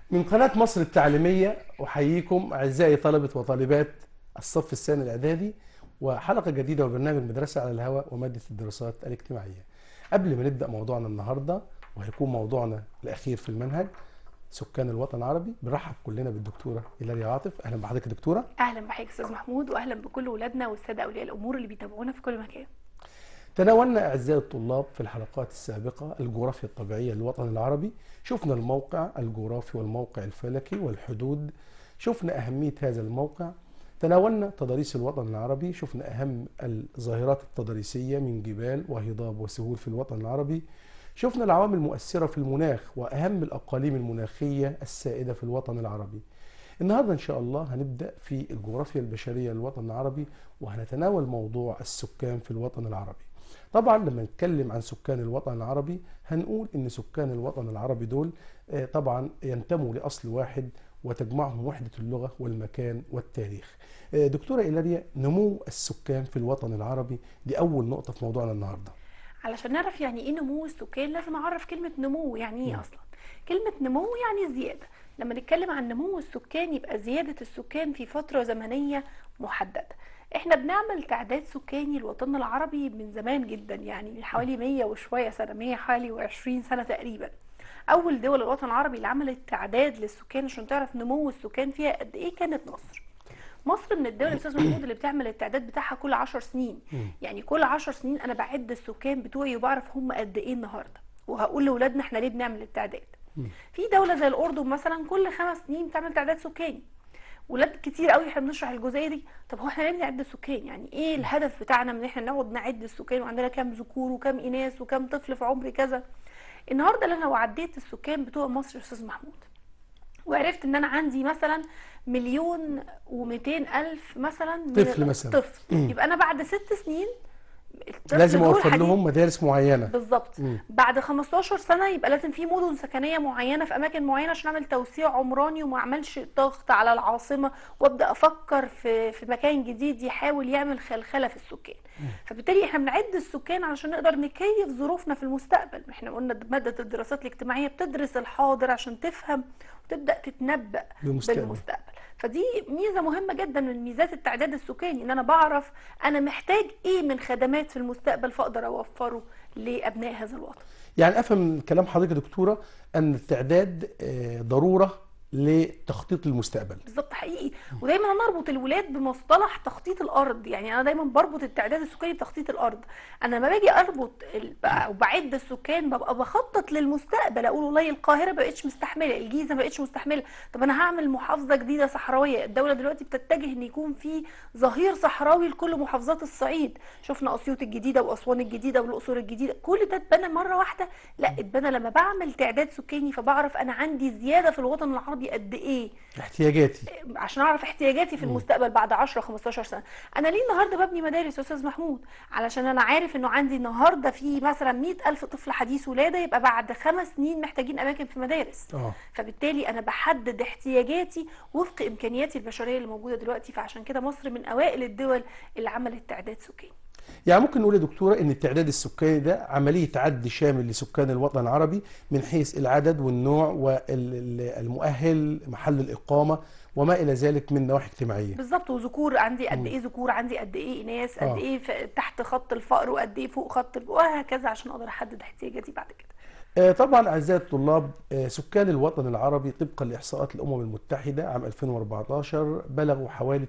من قناة مصر التعليمية أحييكم أعزائي طلبة وطالبات الصف الثاني الإعدادي وحلقة جديدة وبرنامج مدرسة على الهواء ومادة الدراسات الاجتماعية. قبل ما نبدأ موضوعنا النهاردة وهيكون موضوعنا الأخير في المنهج سكان الوطن العربي، بنرحب كلنا بالدكتورة إيلاريا عاطف. أهلا بحضرتك يا دكتورة. اهلا بحضرتك استاذ محمود، واهلا بكل ولادنا والساده اولياء الامور اللي بيتابعونا في كل مكان. تناولنا أعزائي الطلاب في الحلقات السابقة الجغرافيا الطبيعية للوطن العربي، شفنا الموقع الجغرافي والموقع الفلكي والحدود، شفنا أهمية هذا الموقع. تناولنا تضاريس الوطن العربي، شفنا أهم الظاهرات التضاريسية من جبال وهضاب وسهول في الوطن العربي، شفنا العوامل المؤثرة في المناخ وأهم الأقاليم المناخية السائدة في الوطن العربي. النهاردة إن شاء الله هنبدأ في الجغرافيا البشرية للوطن العربي وهنتناول موضوع السكان في الوطن العربي. طبعا لما نتكلم عن سكان الوطن العربي هنقول ان سكان الوطن العربي دول طبعا ينتموا لاصل واحد وتجمعهم وحدة اللغة والمكان والتاريخ. دكتورة إيلاريا، نمو السكان في الوطن العربي دي اول نقطة في موضوعنا النهاردة. علشان نعرف يعني ايه نمو السكان لازم اعرف كلمه نمو يعني ايه اصلا. كلمه نمو يعني زياده. لما نتكلم عن نمو السكان يبقى زياده السكان في فتره زمنيه محدده. احنا بنعمل تعداد سكاني للوطن العربي من زمان جدا، يعني من حوالي 100 وشويه سنه، 100 حوالي و20 سنه تقريبا. اول دول الوطن العربي اللي عملت تعداد للسكان عشان تعرف نمو السكان فيها قد ايه كانت مصر. مصر من الدول يا استاذ محمود اللي بتعمل التعداد بتاعها كل 10 سنين. يعني كل 10 سنين انا بعد السكان بتوعي وبعرف هم قد ايه النهارده، وهقول لاولادنا احنا ليه بنعمل التعداد. في دوله زي الاردن مثلا كل 5 سنين بتعمل تعداد سكاني. ولاد كتير قوي احنا بنشرح الجزئيه دي، طب هو احنا ليه بنعد السكان؟ يعني ايه الهدف بتاعنا من ان احنا نقعد نعد السكان وعندنا كام ذكور وكام اناث وكام طفل في عمر كذا؟ النهارده لو عديت السكان بتوع مصر يا استاذ محمود وعرفت ان انا عندي مثلا 1,200,000 مثلا من طفل مثلا، طفل، يبقى انا بعد 6 سنين الطفل لازم دول اوفر لهم مدارس معينة. بالظبط. بعد 15 سنه يبقى لازم في مدن سكنيه معينه في اماكن معينه عشان اعمل توسيع عمراني وما اعملش ضغط على العاصمه، وابدا افكر في مكان جديد يحاول يعمل خلخله في السكان. فبالتالي احنا بنعد السكان علشان نقدر نكيف ظروفنا في المستقبل. احنا قلنا ماده الدراسات الاجتماعيه بتدرس الحاضر عشان تفهم وتبدا تتنبأ بالمستقبل. فدي ميزه مهمه جدا من ميزات التعداد السكاني، ان انا بعرف انا محتاج ايه من خدمات في المستقبل فاقدر اوفره لابناء هذا الوطن. يعني افهم من كلام حضرتك يا دكتورة ان التعداد ضرورة لتخطيط المستقبل. بالظبط، حقيقي. ودايما انا اربط الولاد بمصطلح تخطيط الارض، يعني انا دايما بربط التعداد السكاني بتخطيط الارض. انا لما باجي اربط وبعد السكان ببقى بخطط للمستقبل، اقول والله القاهره ما بقتش مستحمله، الجيزه ما بقتش مستحمله، طب انا هعمل محافظه جديده صحراويه. الدوله دلوقتي بتتجه ان يكون في ظهير صحراوي لكل محافظات الصعيد. شفنا اسيوط الجديده واسوان الجديده والاقصر الجديده، كل ده اتبنى مره واحده؟ لا، اتبنى لما بعمل تعداد سكاني فبعرف انا عندي زياده في الوطن العربي قد ايه، احتياجاتي، عشان اعرف احتياجاتي في المستقبل بعد 10 15 سنه. انا ليه النهارده ببني مدارس يا استاذ محمود؟ علشان انا عارف انه عندي النهارده في مثلا 100,000 طفل حديث ولاده، يبقى بعد 5 سنين محتاجين اماكن في مدارس. فبالتالي انا بحدد احتياجاتي وفق امكانياتي البشريه اللي موجوده دلوقتي. فعشان كده مصر من اوائل الدول اللي عملت تعداد سكاني. يعني ممكن نقول يا دكتورة ان التعداد السكاني ده عملية عد شامل لسكان الوطن العربي من حيث العدد والنوع والمؤهل محل الإقامة وما إلى ذلك من نواحي اجتماعية. بالظبط، وذكور عندي قد ايه، ذكور عندي قد ايه، اناث قد ايه تحت خط الفقر وقد ايه فوق خط وهكذا، عشان اقدر احدد احتياجاتي بعد كده. طبعا أعزائي الطلاب، سكان الوطن العربي طبقا لإحصاءات الأمم المتحدة عام 2014 بلغوا حوالي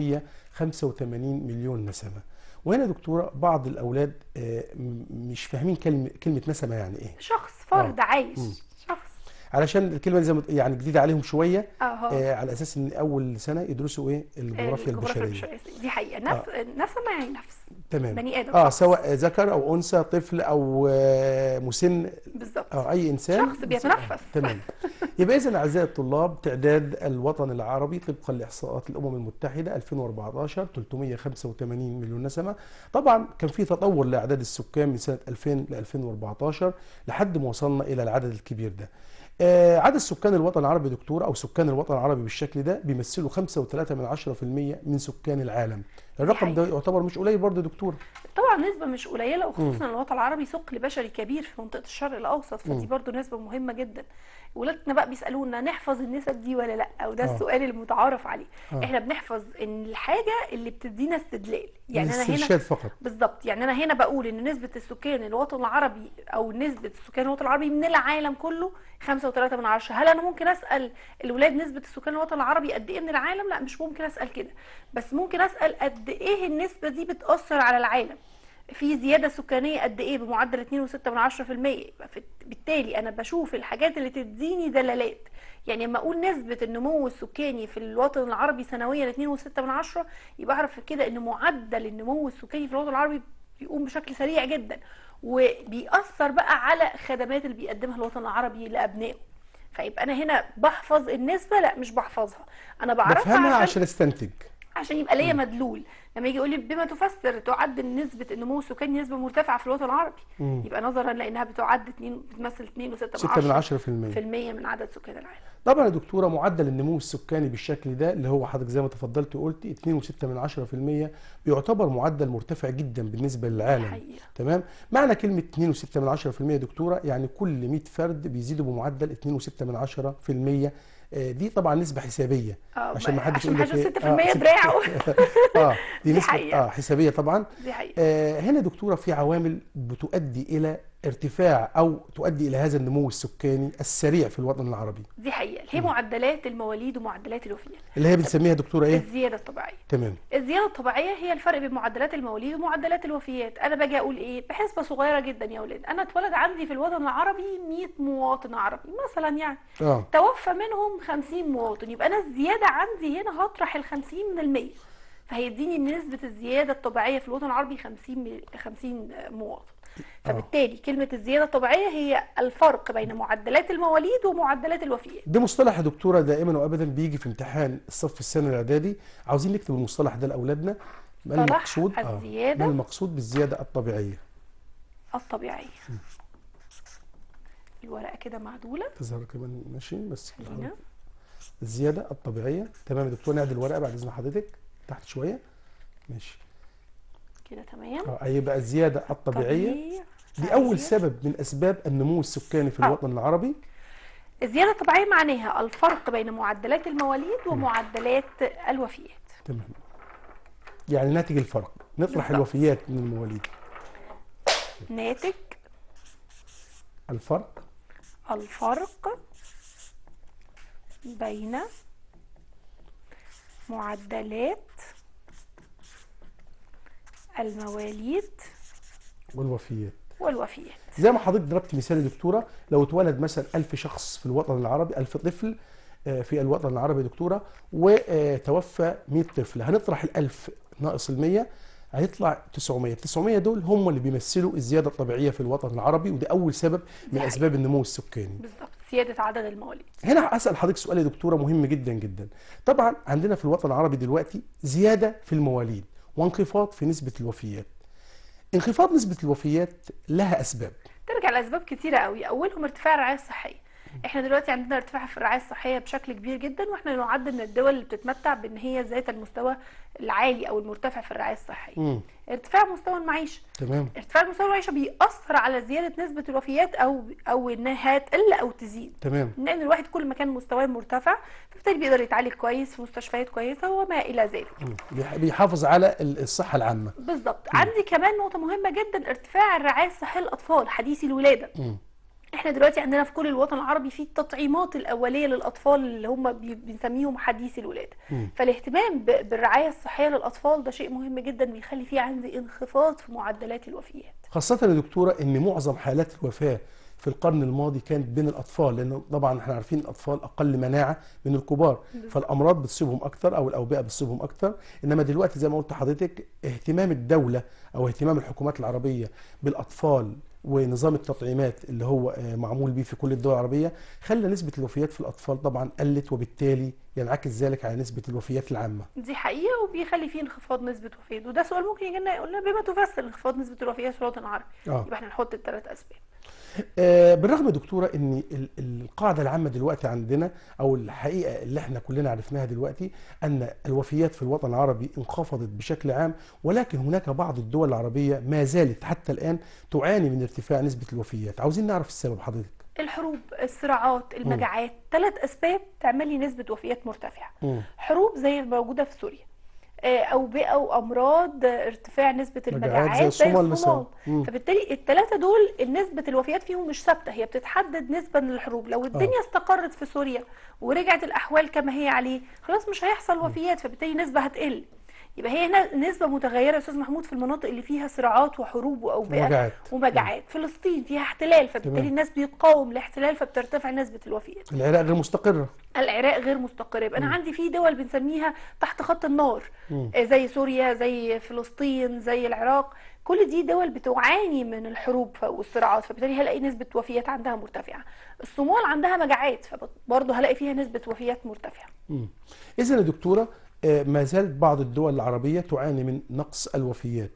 385 مليون نسمة. وهنا دكتورة بعض الأولاد مش فاهمين كلمة نسمة يعني إيه؟ شخص، فرد عايش، شخص. علشان الكلمة دي يعني جديدة عليهم شوية. على أساس إن أول سنة يدرسوا إيه؟ الجغرافيا البشرية. دي حقيقة. نسمة يعني نفس. تمام. بني آدم. سواء ذكر أو أنثى، طفل أو مسن. بالظبط. أي إنسان. شخص بيتنفس. تمام. يبقى إذن أعزائي الطلاب تعداد الوطن العربي طبقا لإحصاءات الأمم المتحدة 2014 385 مليون نسمة. طبعا كان في تطور لأعداد السكان من سنة 2000 ل 2014 لحد ما وصلنا إلى العدد الكبير ده. عدد سكان الوطن العربي دكتور او سكان الوطن العربي بالشكل ده بيمثلوا 5.3% من سكان العالم. الرقم ده حقيقة. يعتبر مش قليل برضه يا دكتور. طبعا نسبة مش قليلة، وخصوصا الوطن العربي ثقل بشري كبير في منطقة الشرق الأوسط، فدي برضو نسبة مهمة جدا. ولادنا بقى بيسألونا نحفظ النسب دي ولا لأ، وده السؤال المتعارف عليه. احنا بنحفظ ان الحاجة اللي بتدينا استدلال، يعني انا هنا الاسترشاد فقط. بالظبط، يعني انا هنا بقول ان نسبة السكان الوطن العربي او نسبة السكان الوطن العربي من العالم كله 5.3. هل انا ممكن اسأل الولاد نسبة السكان الوطن العربي قد ايه من العالم؟ لا، مش ممكن اسأل كده، بس ممكن اسأل قد ايه النسبة دي بتأثر على العالم، في زيادة سكانية قد ايه بمعدل 2.6%. بالتالي انا بشوف الحاجات اللي تديني دلالات. يعني لما اقول نسبة النمو السكاني في الوطن العربي سنويا 2.6، يبقى اعرف كده ان معدل النمو السكاني في الوطن العربي بيقوم بشكل سريع جدا، وبيأثر بقى على خدمات اللي بيقدمها الوطن العربي لأبنائه. فيبقى انا هنا بحفظ النسبة؟ لا، مش بحفظها، انا بعرفها بفهمها عشان استنتج، عشان يبقى ليا مدلول. لما يجي يقول لي بما تفسر تعد نسبة النمو السكاني نسبة مرتفعة في الوطن العربي، يبقى نظرا لانها بتمثل 2.6% من عدد سكان العالم. طبعا يا دكتوره معدل النمو السكاني بالشكل ده اللي هو حضرتك زي ما تفضلت وقلتي 2.6% بيعتبر معدل مرتفع جدا بالنسبه للعالم. حقيقة. تمام. معنى كلمه 2.6% يا دكتوره يعني كل 100 فرد بيزيدوا بمعدل 2.6%. دي طبعا نسبه حسابيه عشان ما حدش يقول لك 6% دراعه. دي نسبه حسابيه طبعا. دي حقيقة. هنا دكتوره في عوامل بتؤدي الى ارتفاع او تؤدي الى هذا النمو السكاني السريع في الوطن العربي. دي حقيقة، اللي هي معدلات المواليد ومعدلات الوفيات، اللي هي بنسميها دكتوره ايه؟ الزيادة الطبيعية. تمام. الزيادة الطبيعية هي الفرق بين معدلات المواليد ومعدلات الوفيات. انا باجي اقول ايه بحسبة صغيرة جدا يا اولاد، انا اتولد عندي في الوطن العربي 100 مواطن عربي مثلا، يعني توفى منهم 50 مواطن، يبقى انا الزيادة عندي هنا هطرح ال 50 من ال 100، فهيديني نسبة الزيادة الطبيعية في الوطن العربي 50 مواطن. فبالتالي كلمة الزيادة الطبيعية هي الفرق بين معدلات المواليد ومعدلات الوفيات. ده مصطلح يا دكتورة دائما وابدا بيجي في امتحان الصف الثانوي الاعدادي، عاوزين نكتب المصطلح ده لاولادنا. ما المقصود الزيادة ما المقصود بالزيادة الطبيعية؟ الطبيعية. الورقة كده معدولة تظهر كمان ماشي بس هنا. الزيادة الطبيعية. تمام يا دكتور، نعدل الورقة بعد اذن حضرتك تحت شوية. ماشي كده تمام. هيبقى الزيادة الطبيعية دي أول سبب من أسباب النمو السكاني في الوطن العربي. الزيادة الطبيعية معناها الفرق بين معدلات المواليد ومعدلات الوفيات. تمام. يعني ناتج الفرق، نطرح الوفيات من المواليد. ناتج الفرق بين معدلات المواليد والوفيات. زي ما حضرتك ضربت مثال يا دكتوره، لو اتولد مثلا 1000 شخص في الوطن العربي، 1000 طفل في الوطن العربي يا دكتوره، وتوفى 100 طفل، هنطرح ال1000 ناقص ال100 هيطلع 900. 900 دول هم اللي بيمثلوا الزياده الطبيعيه في الوطن العربي، وده اول سبب من اسباب النمو السكاني. بالظبط، زياده عدد المواليد. هنا اسال حضرتك سؤال يا دكتوره مهم جدا جدا. طبعا عندنا في الوطن العربي دلوقتي زياده في المواليد وانخفاض في نسبه الوفيات. انخفاض نسبه الوفيات لها اسباب، ترجع لاسباب كتيره قوي، اولهم ارتفاع الرعايه الصحيه. احنا دلوقتي عندنا ارتفاع في الرعايه الصحيه بشكل كبير جدا، واحنا نعد من الدول اللي بتتمتع بان هي ذات المستوى العالي او المرتفع في الرعايه الصحيه. ارتفاع مستوى المعيشه. تمام. ارتفاع مستوى المعيشه بيأثر على زياده نسبه الوفيات او انها تقل او تزيد. تمام. لان الواحد كل ما كان مستواه مرتفع فبالتالي بيقدر يتعالج كويس في مستشفيات كويسه وما الى ذلك. بيحافظ على الصحه العامه. بالظبط. عندي كمان نقطه مهمه جدا، ارتفاع الرعايه الصحيه للاطفال حديثي الولاده. احنا دلوقتي عندنا في كل الوطن العربي في التطعيمات الاوليه للاطفال اللي هم بنسميهم حديثي الولاده. فالاهتمام بالرعايه الصحيه للاطفال ده شيء مهم جدا، بيخلي فيه عندي انخفاض في معدلات الوفيات. خاصه يا دكتوره ان معظم حالات الوفاه في القرن الماضي كانت بين الاطفال، لان طبعا احنا عارفين الاطفال اقل مناعه من الكبار، فالامراض بتصيبهم اكثر او الاوبئه بتصيبهم اكثر. انما دلوقتي زي ما قلت لحضرتك اهتمام الدوله او اهتمام الحكومات العربيه بالاطفال ونظام التطعيمات اللي هو معمول بيه في كل الدول العربيه خلى نسبه الوفيات في الاطفال طبعا قلت، وبالتالي ينعكس ذلك على نسبه الوفيات العامه. دي حقيقه، وبيخلي فيه انخفاض نسبه وفيات، وده سؤال ممكن يجي لنا يقول لنا بما تفسر انخفاض نسبه الوفيات في الوطن العربي. يبقى احنا نحط الثلاث اسباب. بالرغم يا دكتوره ان القاعده العامه دلوقتي عندنا، او الحقيقه اللي احنا كلنا عرفناها دلوقتي، ان الوفيات في الوطن العربي انخفضت بشكل عام، ولكن هناك بعض الدول العربيه ما زالت حتى الان تعاني من ارتفاع نسبه الوفيات. عاوزين نعرف السبب حضرتك. الحروب، الصراعات، مم. المجاعات، 3 أسباب تعمل لي نسبة وفيات مرتفعة. مم. حروب زي الموجودة في سوريا، أوبئة وأمراض، ارتفاع نسبة مجاعات زي المجاعات زي الصومال مثلا. الصومال. فبالتالي ال3 دول نسبة الوفيات فيهم مش ثابتة، هي بتتحدد نسبة للحروب. لو اه. الدنيا استقرت في سوريا ورجعت الأحوال كما هي عليه، خلاص مش هيحصل مم. وفيات، فبالتالي نسبة هتقل. يبقى هي هنا نسبة متغيرة يا أستاذ محمود في المناطق اللي فيها صراعات وحروب وأوبئة ومجاعات. مم. ومجاعات. فلسطين فيها احتلال، فبالتالي تمام. الناس بيقاوم الاحتلال فبترتفع نسبة الوفيات. العراق غير مستقره. العراق غير مستقرة، يبقى أنا مم. عندي في دول بنسميها تحت خط النار، مم. زي سوريا، زي فلسطين، زي العراق. كل دي دول بتعاني من الحروب والصراعات، فبالتالي هلاقي نسبة وفيات عندها مرتفعة. الصومال عندها مجاعات، فبرضه هلاقي فيها نسبة وفيات مرتفعة. إذا يا دكتورة، ما زالت بعض الدول العربية تعاني من نقص الوفيات.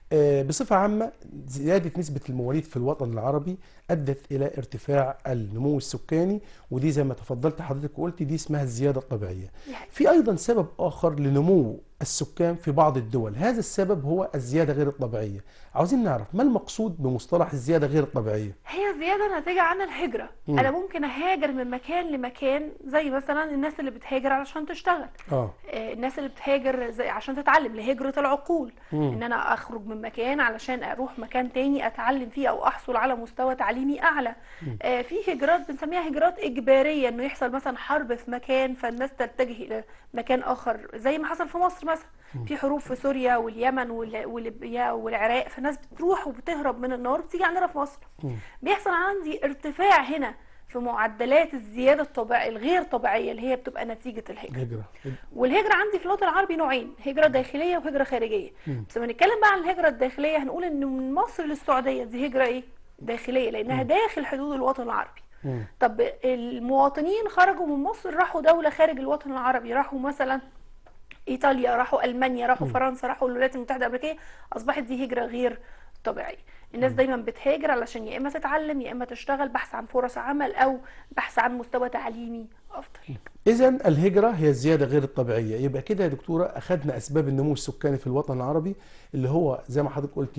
بصفة عامة، زيادة نسبة المواليد في الوطن العربي أدت إلى ارتفاع النمو السكاني، ودي زي ما تفضلت حضرتك وقلت دي اسمها الزيادة الطبيعية. في أيضا سبب آخر لنمو السكان في بعض الدول، هذا السبب هو الزيادة غير الطبيعية. عاوزين نعرف ما المقصود بمصطلح الزيادة غير الطبيعية؟ هي زيادة ناتجة عن الهجرة. أنا ممكن أهاجر من مكان لمكان، زي مثلا الناس اللي بتهاجر علشان تشتغل، الناس اللي بتهاجر زي عشان تتعلم، لهجرة العقول. إن أنا أخرج من مكان علشان أروح مكان تاني أتعلم فيه أو أحصل على مستوى تعليمي أعلى. في هجرات بنسميها هجرات إجبارية، إنه يحصل مثلا حرب في مكان فالناس تتجه إلى مكان آخر، زي ما حصل في مصر مثلا. في حروب في سوريا واليمن وليبيا والعراق، فالناس بتروح وبتهرب من النار بتيجي عندنا في مصر. بيحصل عندي ارتفاع هنا في معدلات الزيادة الطبيعية الغير طبيعية اللي هي بتبقى نتيجة الهجرة. والهجرة عندي في الوطن العربي نوعين، هجرة داخلية وهجرة خارجية. بس لما نتكلم بقى عن الهجرة الداخلية هنقول ان من مصر للسعودية دي هجرة ايه؟ داخلية، لانها داخل حدود الوطن العربي. طب المواطنين خرجوا من مصر راحوا دولة خارج الوطن العربي، راحوا مثلا ايطاليا، راحوا المانيا، راحوا فرنسا، راحوا الولايات المتحدة الامريكية، اصبحت دي هجرة غير طبيعية. الناس دايما بتهاجر علشان يا اما تتعلم يا اما تشتغل، بحث عن فرص عمل او بحث عن مستوى تعليمي افضل. اذا الهجرة هي الزيادة غير الطبيعية. يبقى كده يا دكتورة اخذنا اسباب النمو السكاني في الوطن العربي اللي هو زي ما حضرتك قلت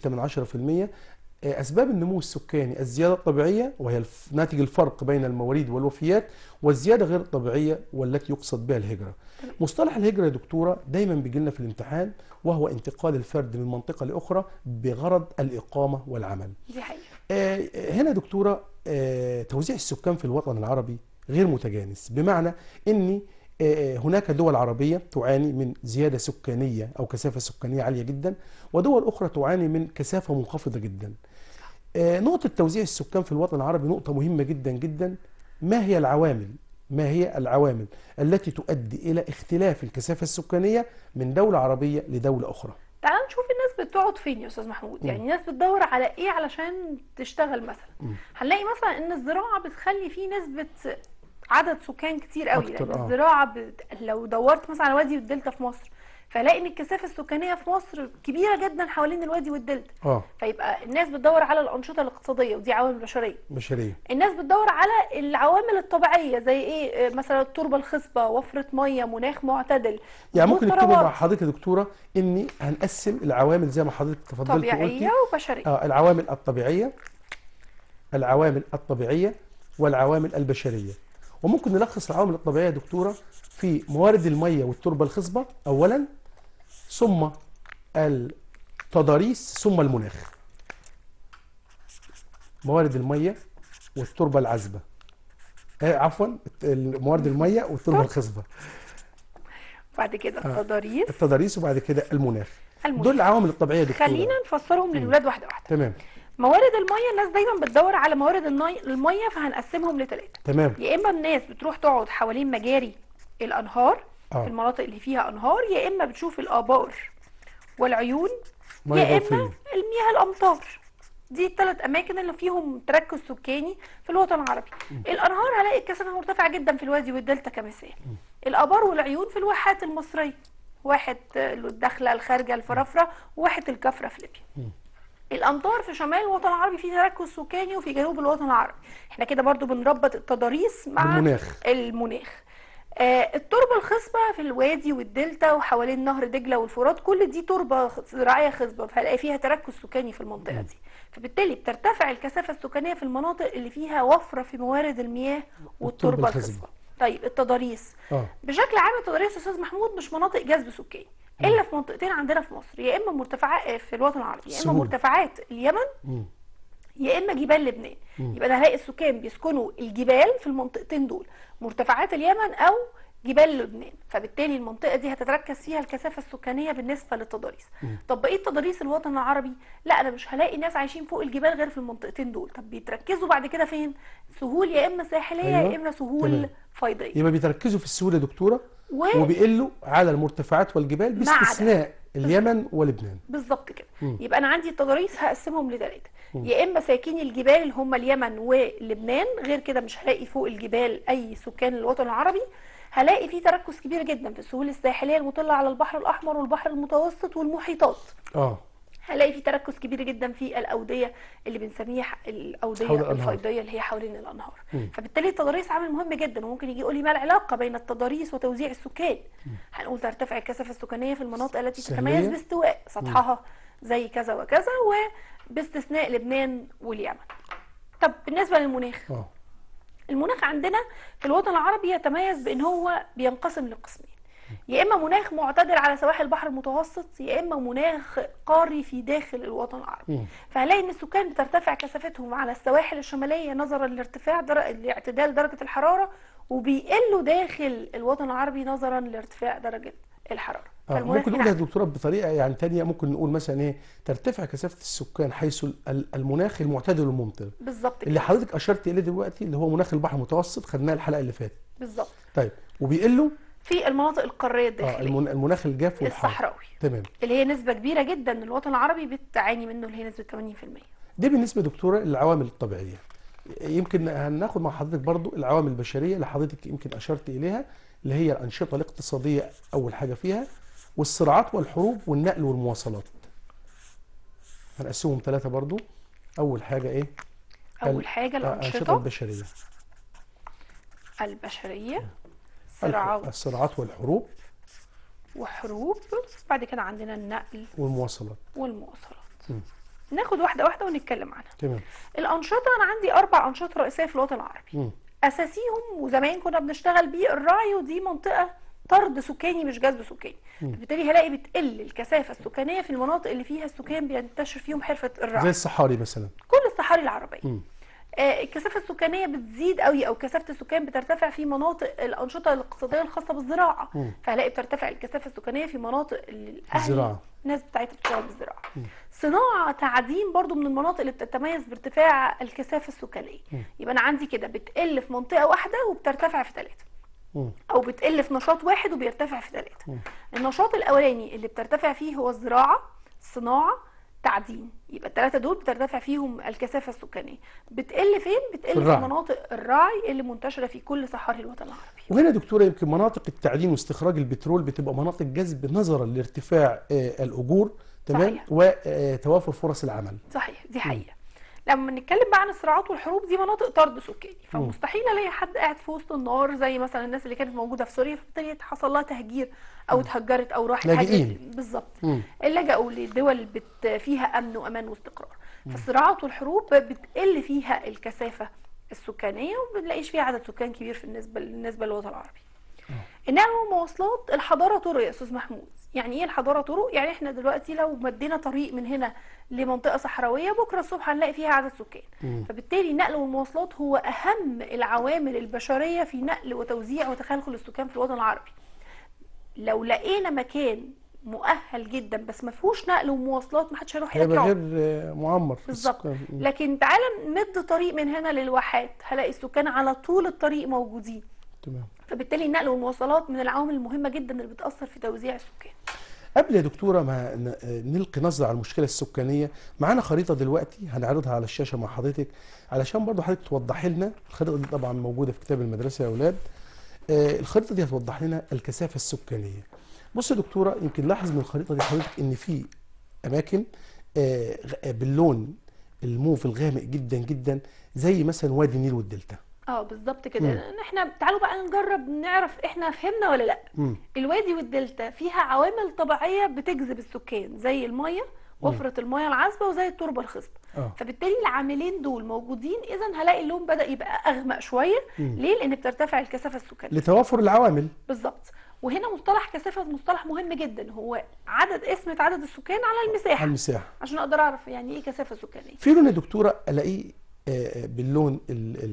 2.6%. أسباب النمو السكاني الزيادة الطبيعية وهي ناتج الفرق بين المواليد والوفيات، والزيادة غير الطبيعية والتي يقصد بها الهجرة. مصطلح الهجرة يا دكتورة دايما بيجي لنا في الامتحان، وهو انتقال الفرد من منطقة لأخرى بغرض الإقامة والعمل. دي حقيقة. هنا دكتورة، توزيع السكان في الوطن العربي غير متجانس، بمعنى أن هناك دول عربية تعاني من زيادة سكانية أو كثافة سكانية عالية جدا، ودول أخرى تعاني من كثافة منخفضة جدا. نقطة توزيع السكان في الوطن العربي نقطة مهمة جدا جدا. ما هي العوامل التي تؤدي إلى اختلاف الكثافة السكانية من دولة عربية لدولة أخرى؟ تعال نشوف الناس بتقعد فين يا استاذ محمود. يعني الناس بتدور على ايه علشان تشتغل مثلا. هنلاقي مثلا ان الزراعة بتخلي فيه نسبة عدد سكان كتير قوي، لان الزراعة لو دورت مثلا على وادي والدلتا في مصر فلاقي ان الكثافه السكانيه في مصر كبيره جدا حوالين الوادي والدلتا. فيبقى الناس بتدور على الانشطه الاقتصاديه، ودي عوامل بشريه. الناس بتدور على العوامل الطبيعيه زي ايه؟ مثلا التربه الخصبه، وفره ميه، مناخ معتدل. يعني ممكن نكتب مع حضرتك يا دكتوره اني هنقسم العوامل زي ما حضرتك تفضلتي وقلتي، طبيعيه وبشريه. العوامل الطبيعيه والعوامل البشريه. وممكن نلخص العوامل الطبيعيه يا دكتوره في موارد الميه والتربه الخصبه اولا، ثم التضاريس، ثم المناخ. موارد الميه والتربه العذبه، عفوا موارد الميه والتربه الخصبه، بعد كده التضاريس وبعد كده المناخ. دول العوامل الطبيعيه يا دكتوره. خلينا نفسرهم للولاد واحده واحده. تمام. موارد الميه، الناس دايما بتدور على موارد الميه، فهنقسمهم ل3. تمام. يا اما الناس بتروح تقعد حوالين مجاري الانهار في المناطق اللي فيها انهار، يا اما بتشوف الابار والعيون، يا اما المياه الامطار. دي ال3 اماكن اللي فيهم تركز سكاني في الوطن العربي. الانهار هلاقي الكثافه مرتفعه جدا في الوادي والدلتا كمثال. الابار والعيون في الواحات المصريه، واحه الداخله، الخارجه، الفرافره، وواحه الكفره في ليبيا. الامطار في شمال الوطن العربي في تركز سكاني، وفي جنوب الوطن العربي. احنا كده برضو بنربط التضاريس مع بالمناخ. المناخ. التربه الخصبه في الوادي والدلتا وحوالين نهر دجله والفرات، كل دي تربه زراعيه خصبه، فهلاقي فيها تركز سكاني في المنطقه دي. فبالتالي بترتفع الكثافه السكانيه في المناطق اللي فيها وفره في موارد المياه والتربه الخصبه. طيب التضاريس بشكل عام، التضاريس يا استاذ محمود مش مناطق جذب سكاني الا في منطقتين عندنا في مصر، يا اما مرتفعات في الوطن العربي، يا اما مرتفعات اليمن، يا اما جبال لبنان. يبقى انا هلاقي السكان بيسكنوا الجبال في المنطقتين دول، مرتفعات اليمن او جبال لبنان. فبالتالي المنطقه دي هتتركز فيها الكثافه السكانيه بالنسبه للتضاريس. طب بقيه تضاريس الوطن العربي، لا انا مش هلاقي ناس عايشين فوق الجبال غير في المنطقتين دول. طب بيتركزوا بعد كده فين؟ سهول يا اما ساحليه يا اما سهول فيضيه. يبقى بيتركزوا في السهول يا دكتوره وبيقلوا على المرتفعات والجبال باستثناء اليمن ولبنان. بالظبط كده. يبقى انا عندي التضاريس هقسمهم لثلاثه، يا اما ساكني الجبال اللي هم اليمن ولبنان، غير كده مش هلاقي فوق الجبال اي سكان الوطن العربي. هلاقي فيه تركز كبير جدا في السهول الساحليه المطله على البحر الاحمر والبحر المتوسط والمحيطات. هلاقي في تركز كبير جدا في الاوديه اللي بنسميها الاوديه الفيضيه اللي هي حوالين الانهار. فبالتالي التضاريس عامل مهم جدا. وممكن يجي يقول لي ما العلاقه بين التضاريس وتوزيع السكان؟ هنقول ترتفع الكثافه السكانيه في المناطق التي تتميز باستواء سطحها زي كذا وكذا، وباستثناء لبنان واليمن. طب بالنسبه للمناخ، المناخ عندنا في الوطن العربي يتميز بان هو بينقسم لقسمين، يا اما مناخ معتدل على سواحل البحر المتوسط، يا اما مناخ قاري في داخل الوطن العربي. فهلاقي ان السكان بترتفع كثافتهم على السواحل الشماليه نظرا لاعتدال درجه الحراره، وبيقلوا داخل الوطن العربي نظرا لارتفاع درجه الحراره. ممكن نقولها يا دكتوره بطريقه يعني ثانيه، ممكن نقول مثلا ايه؟ ترتفع كثافه السكان حيث المناخ المعتدل الممطر. بالظبط اللي حضرتك اشرت اليه دلوقتي اللي هو مناخ البحر المتوسط، خدناه الحلقه اللي فاتت. بالظبط. طيب وبيقلوا في المناطق القاريه الداخليه، المناخ الجاف والحار الصحراوي. تمام. اللي هي نسبه كبيره جدا الوطن العربي بتعاني منه، اللي هي نسبه 80%. دي بالنسبه دكتوره للعوامل الطبيعيه. يمكن هناخد مع حضرتك برضو العوامل البشريه اللي حضرتك يمكن اشرت اليها، اللي هي الانشطه الاقتصاديه اول حاجه فيها، والصراعات والحروب والنقل والمواصلات. هنقسمهم ثلاثه برضو. اول حاجه ايه؟ اول حاجه الانشطه البشريه. الصراعات والحروب بعد كده عندنا النقل والمواصلات. ناخد واحده واحده ونتكلم عنها. تمام. الانشطه، انا عندي 4 انشطه رئيسيه في الوطن العربي. اساسيهم وزمان كنا بنشتغل بيه الرعي، ودي منطقه طرد سكاني مش جذب سكاني. بالتالي هلاقي بتقل الكثافه السكانيه في المناطق اللي فيها السكان بينتشر فيهم حرفه الرعي، زي الصحاري مثلا. كل الصحاري العربيه. الكثافه السكانيه بتزيد قوي، او كثافه السكان بترتفع في مناطق الانشطه الاقتصاديه الخاصه بالزراعه. فهلاقي بترتفع الكثافه السكانيه في مناطق الزراعه، الناس بتاعتها بتشتغل بالزراعه. صناعه، تعدين، برضو من المناطق اللي بتتميز بارتفاع الكثافه السكانيه. يبقى انا عندي كده بتقل في منطقه واحده وبترتفع في 3، او بتقل في نشاط واحد وبيرتفع في 3. النشاط الاولاني اللي بترتفع فيه هو الزراعه، الصناعه، تعدين. يبقى ال3 دول بترتفع فيهم الكثافه السكانيه. بتقل فين؟ بتقل في مناطق الرعي اللي منتشره في كل صحاري الوطن العربي. وهنا دكتوره يمكن مناطق التعدين واستخراج البترول بتبقى مناطق جذب نظرا لارتفاع الاجور، تمام، وتوافر فرص العمل. صحيح، دي حقيقه. لما نتكلم بقى عن الصراعات والحروب، دي مناطق طرد سكاني، فمستحيل الاقي حد قاعد في وسط النار زي مثلا الناس اللي كانت موجوده في سوريا، فبالتالي حصل لها تهجير او اتهجرت او راحت بالظبط. لجأوا لدول فيها امن وامان واستقرار. فالصراعات والحروب بتقل فيها الكثافه السكانيه، وما بنلاقيش فيها عدد سكان كبير بالنسبه للوطن العربي. النقل والمواصلات، الحضاره طرق يا استاذ محمود. يعني ايه الحضاره طرق؟ يعني احنا دلوقتي لو مدينا طريق من هنا لمنطقه صحراويه، بكره الصبح هنلاقي فيها عدد سكان. فبالتالي النقل والمواصلات هو اهم العوامل البشريه في نقل وتوزيع وتخلخل السكان في الوطن العربي. لو لقينا مكان مؤهل جدا بس ما فيهوش نقل ومواصلات، ما حدش هيروح هناك، هيبقى غير معمر بالظبط. لكن تعالى نمد طريق من هنا للواحات، هلاقي السكان على طول الطريق موجودين. تمام. فبالتالي النقل والمواصلات من العوامل المهمه جدا اللي بتاثر في توزيع السكان. قبل يا دكتوره ما نلقي نظره على المشكله السكانيه، معانا خريطه دلوقتي هنعرضها على الشاشه مع حضرتك علشان برضو حضرتك توضحي لنا. الخريطه دي طبعا موجوده في كتاب المدرسه يا اولاد. الخريطه دي هتوضح لنا الكثافه السكانيه. بص يا دكتوره، يمكن لاحظ من الخريطه دي حضرتك ان في اماكن باللون الموف الغامق جدا جدا، زي مثلا وادي النيل والدلتا. بالظبط كده. احنا تعالوا بقى نجرب نعرف احنا فهمنا ولا لا. الوادي والدلتا فيها عوامل طبيعيه بتجذب السكان، زي الميه، وفره الميه العذبه، وزي التربه الخصبه. فبالتالي العاملين دول موجودين، اذا هلاقي اللون بدا يبقى اغمق شويه. ليه؟ لان بترتفع الكثافه السكانيه لتوافر العوامل. بالظبط. وهنا مصطلح كثافه مصطلح مهم جدا، هو قسمه عدد السكان على المساحه. عشان اقدر اعرف يعني ايه كثافه سكانيه. في لون يا دكتوره الاقيه باللون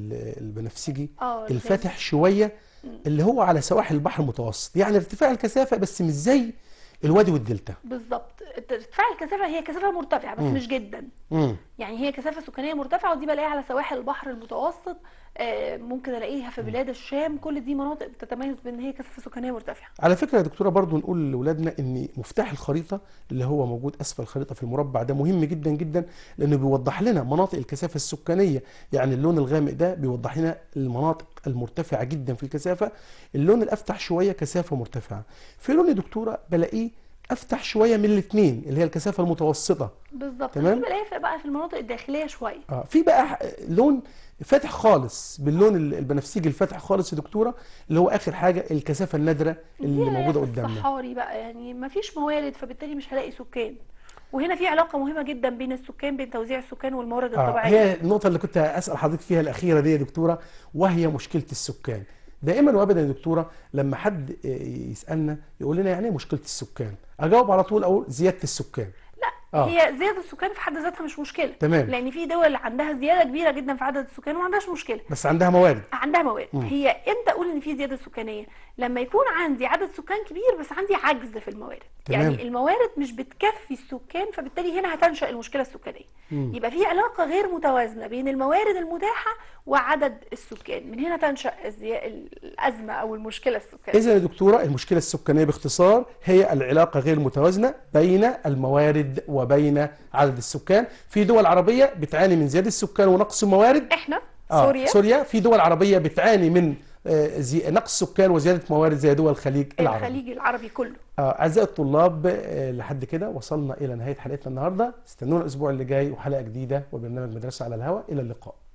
البنفسجي الفاتح شويه، اللي هو على سواحل البحر المتوسط، يعني ارتفاع الكثافه بس مش زي الوادي والدلتا. بالظبط. ارتفاع الكثافه هي كثافه مرتفعه بس مش جدا. يعني هي كثافه سكانيه مرتفعه، ودي بلاقيها على سواحل البحر المتوسط، ممكن الاقيها في بلاد الشام. كل دي مناطق بتتميز بان هي كثافه سكانيه مرتفعه. على فكره يا دكتوره برضو نقول لاولادنا ان مفتاح الخريطه اللي هو موجود اسفل الخريطه في المربع ده مهم جدا جدا، لانه بيوضح لنا مناطق الكثافه السكانيه. يعني اللون الغامق ده بيوضح لنا المناطق المرتفعه جدا في الكثافه، اللون الافتح شويه كثافه مرتفعه. في لون يا دكتوره بلاقيه افتح شويه من الاثنين اللي هي الكثافه المتوسطه. بالظبط. تمام. بلاقيها بقى في المناطق الداخليه شويه. في بقى لون فاتح خالص باللون البنفسجي الفاتح خالص يا دكتوره، اللي هو اخر حاجه الكثافه النادره اللي موجوده قدامنا. الصحاري بقى يعني ما فيش موارد، فبالتالي مش هلاقي سكان. وهنا في علاقه مهمه جدا بين السكان، بين توزيع السكان والموارد الطبيعيه. هي النقطه اللي كنت اسال حضرتك فيها الاخيره دي يا دكتوره، وهي مشكله السكان. دائما وابدا يا دكتوره لما حد يسالنا يقول لنا يعني ايه مشكله السكان، اجاوب على طول اقول زياده السكان. هي زياده السكان في حد ذاتها مش مشكله. تمام. لان في دول عندها زياده كبيره جدا في عدد السكان وما عندهاش مشكله، بس عندها موارد. هي امتى اقول ان في زياده سكانيه؟ لما يكون عندي عدد سكان كبير بس عندي عجز في الموارد. تمام. يعني الموارد مش بتكفي السكان، فبالتالي هنا هتنشا المشكله السكانيه. يبقى في علاقه غير متوازنه بين الموارد المتاحه وعدد السكان، من هنا تنشا الازمه او المشكله السكانيه. اذا يا دكتوره المشكله السكانيه باختصار هي العلاقه غير متوازنه بين الموارد وبين عدد السكان. في دول عربيه بتعاني من زياده السكان ونقص الموارد. احنا سوريا. في دول عربيه بتعاني من نقص سكان وزياده موارد زي دول الخليج العربي كله. اعزائي الطلاب، لحد كده وصلنا الى نهايه حلقتنا النهارده. استنونا الاسبوع اللي جاي وحلقه جديده وبرنامج مدرسه على الهواء. الى اللقاء.